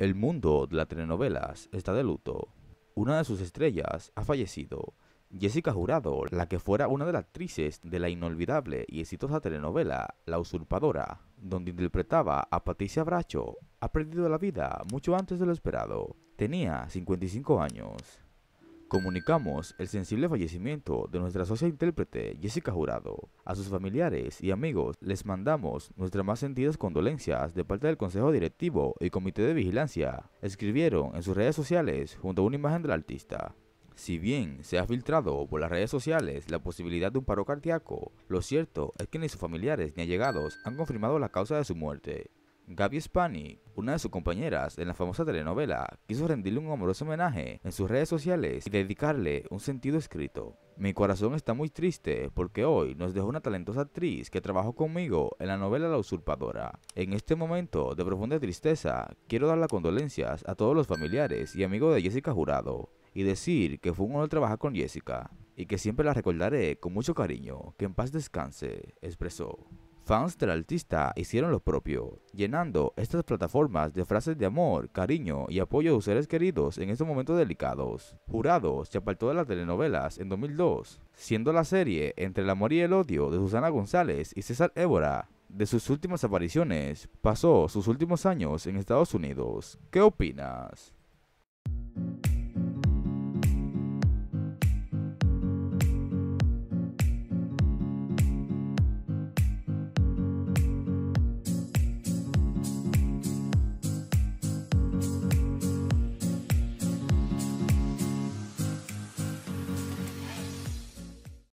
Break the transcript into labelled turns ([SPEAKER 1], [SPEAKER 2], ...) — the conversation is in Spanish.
[SPEAKER 1] El mundo de las telenovelas está de luto. Una de sus estrellas ha fallecido. Jessica Jurado, la que fuera una de las actrices de la inolvidable y exitosa telenovela La Usurpadora, donde interpretaba a Patricia Bracho, ha perdido la vida mucho antes de lo esperado. Tenía 55 años. Comunicamos el sensible fallecimiento de nuestra socia intérprete Jessica Jurado. A sus familiares y amigos les mandamos nuestras más sentidas condolencias de parte del Consejo Directivo y Comité de Vigilancia. Escribieron en sus redes sociales junto a una imagen del artista. Si bien se ha filtrado por las redes sociales la posibilidad de un paro cardíaco, lo cierto es que ni sus familiares ni allegados han confirmado la causa de su muerte. Gaby Spani, una de sus compañeras en la famosa telenovela, quiso rendirle un amoroso homenaje en sus redes sociales y dedicarle un sentido escrito. Mi corazón está muy triste porque hoy nos dejó una talentosa actriz que trabajó conmigo en la novela La Usurpadora. En este momento de profunda tristeza, quiero dar las condolencias a todos los familiares y amigos de Jessica Jurado y decir que fue un honor trabajar con Jessica y que siempre la recordaré con mucho cariño. Que en paz descanse, expresó. Fans del artista hicieron lo propio, llenando estas plataformas de frases de amor, cariño y apoyo a sus seres queridos en estos momentos delicados. Jurado se apartó de las telenovelas en 2002, siendo la serie Entre el amor y el odio de Susana González y César Évora de sus últimas apariciones. Pasó sus últimos años en Estados Unidos. ¿Qué opinas?